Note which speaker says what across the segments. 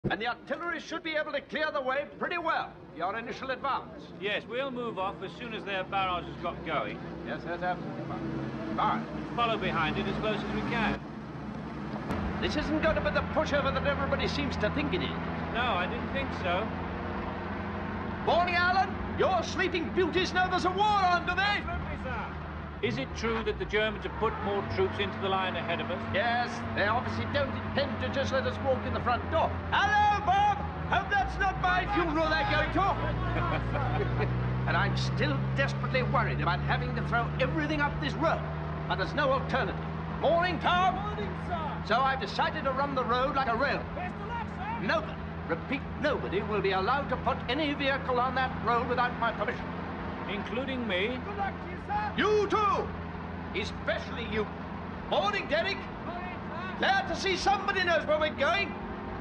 Speaker 1: And the artillery should be able to clear the way pretty well. Your initial advance.
Speaker 2: Yes, we'll move off as soon as their barrage has got going.
Speaker 1: Yes, that's absolutely fine. Fine.
Speaker 2: Follow behind it as close as we can.
Speaker 1: This isn't going to be the pushover that everybody seems to think it is.
Speaker 2: No, I didn't think so.
Speaker 1: Morning, Alan. Your sleeping beauties know there's a war on, do they?
Speaker 2: Absolutely, sir. Is it true that the Germans have put more troops into the line ahead of us?
Speaker 1: Yes, they obviously don't intend to just let us walk in the front door. Hello, Bob! Hope that's not my funeral they're going to. And I'm still desperately worried about having to throw everything up this road. But there's no alternative. Morning, Tom.
Speaker 3: Morning, sir.
Speaker 1: So I've decided to run the road like a railroad.
Speaker 3: Best of luck, sir.
Speaker 1: Nobody, repeat, nobody will be allowed to put any vehicle on that road without my permission.
Speaker 2: Including me?
Speaker 3: Good luck to you, sir.
Speaker 1: You too! Especially you. Morning, Derek.
Speaker 3: Morning, sir.
Speaker 1: Glad to see somebody knows where we're going.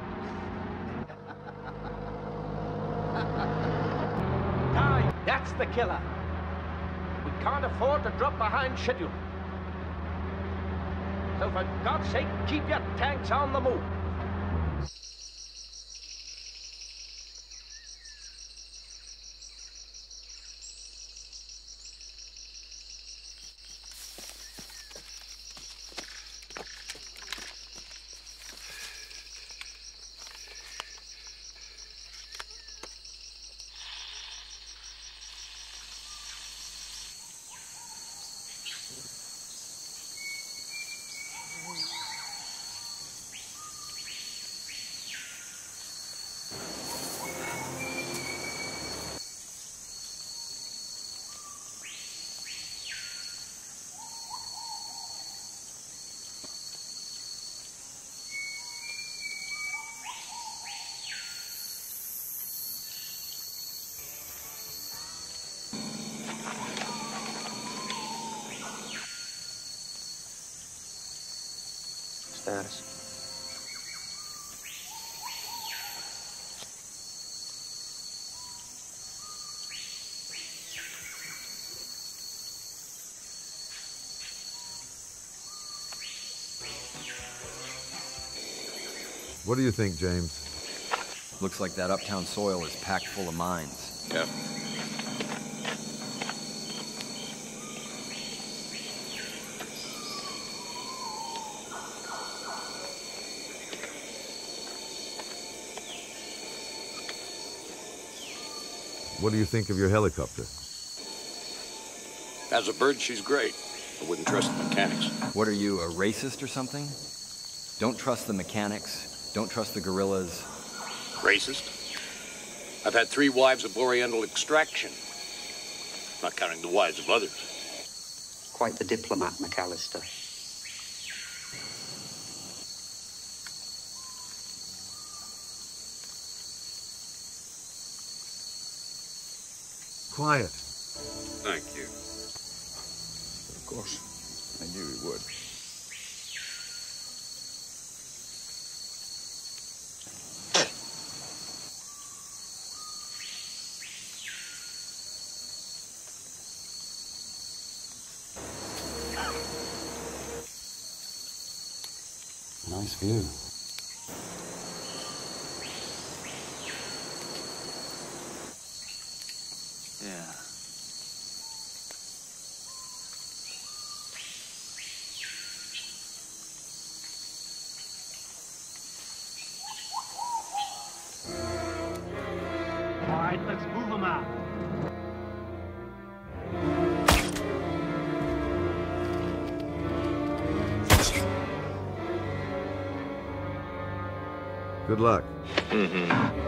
Speaker 1: Time, that's the killer. We can't afford to drop behind schedule. So for God's sake, keep your tanks on the move. Status.
Speaker 4: What do you think, James?
Speaker 5: Looks like that uptown soil is packed full of mines.
Speaker 6: Yeah.
Speaker 4: What do you think of your helicopter?
Speaker 6: As a bird, she's great. I wouldn't trust the mechanics.
Speaker 5: What are you, a racist or something? Don't trust the mechanics. Don't trust the guerrillas.
Speaker 6: Racist? I've had 3 wives of Oriental extraction. Not counting the wives of others.
Speaker 7: Quite the diplomat, McAllister.
Speaker 4: Quiet.
Speaker 6: Thank you.
Speaker 8: Of course. I knew he would.
Speaker 7: Nice view.
Speaker 5: Yeah.
Speaker 3: All right, let's move them out.
Speaker 4: Good luck.
Speaker 6: Mm-hmm.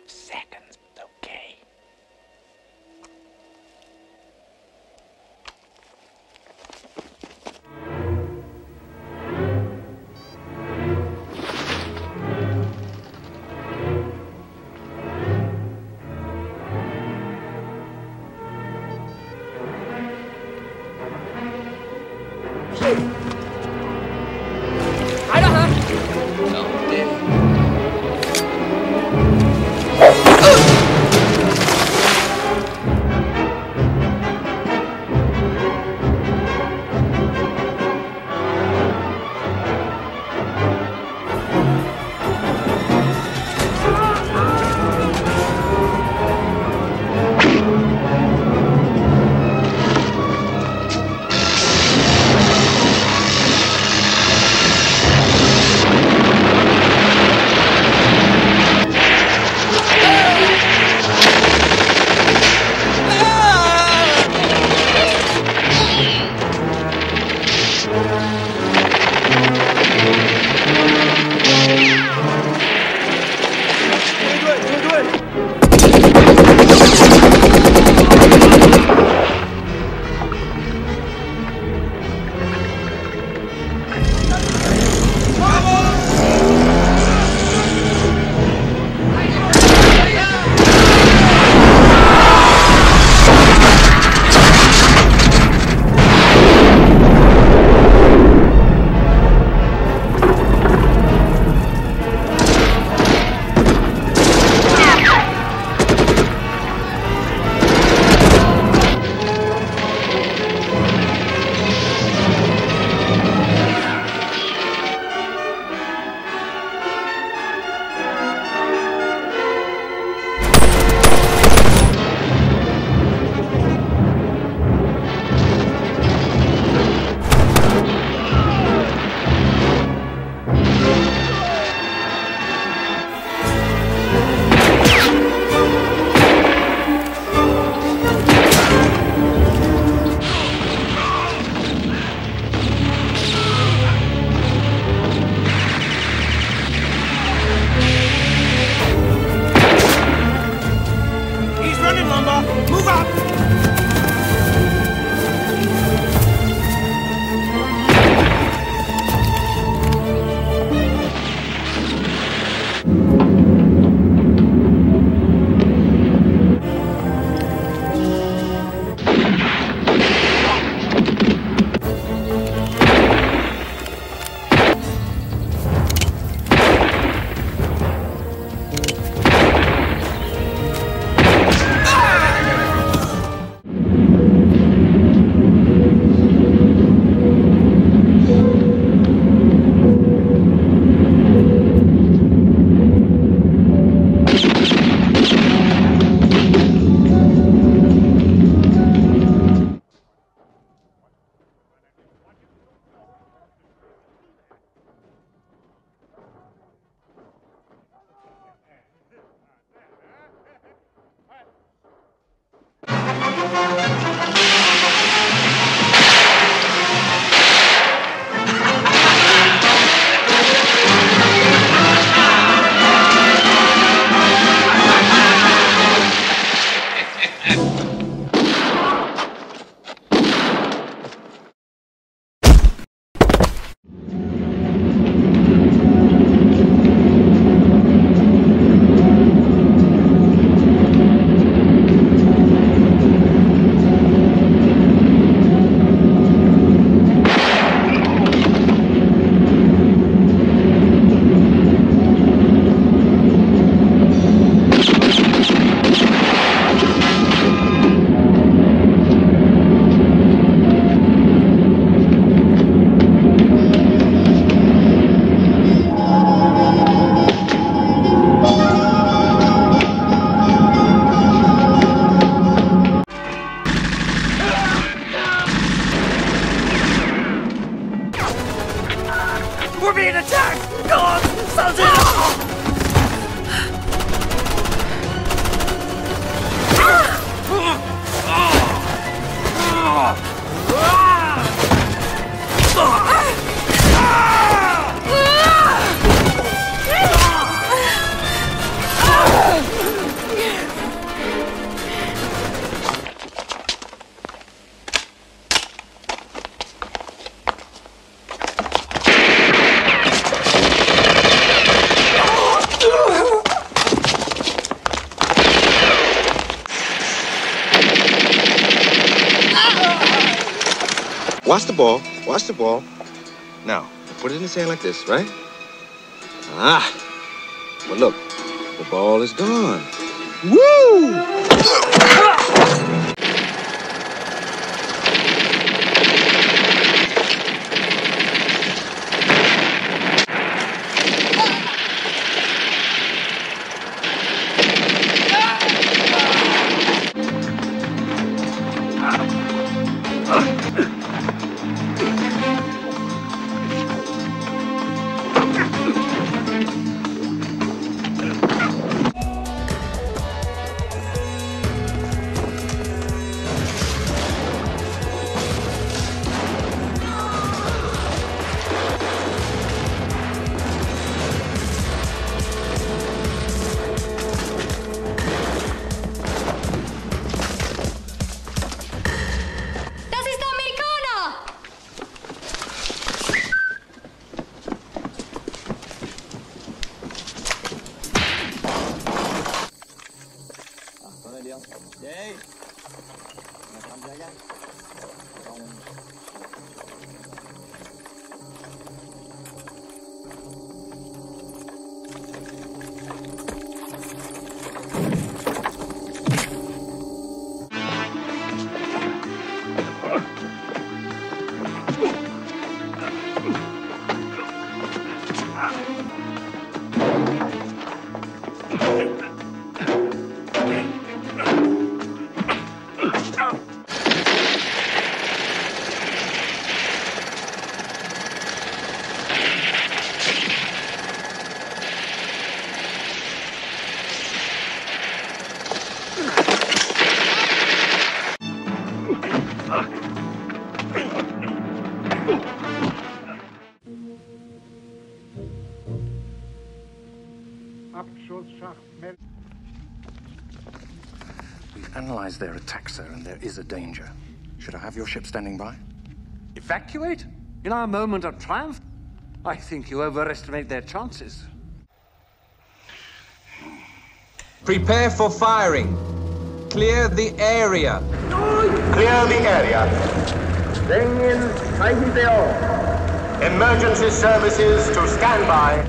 Speaker 9: seconds, okay?
Speaker 10: Watch the ball. Watch the ball. Now, put it in the sand like this, right? Ah. But look, the ball is gone. Woo!
Speaker 8: We've analyzed their attack, sir, and there is a danger. Should I have your ship standing by?
Speaker 1: Evacuate? In our moment of triumph? I think you overestimate their chances.
Speaker 11: Prepare for firing. Clear the area.
Speaker 12: Clear the area. Bring in emergency services to stand by.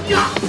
Speaker 13: Yeah.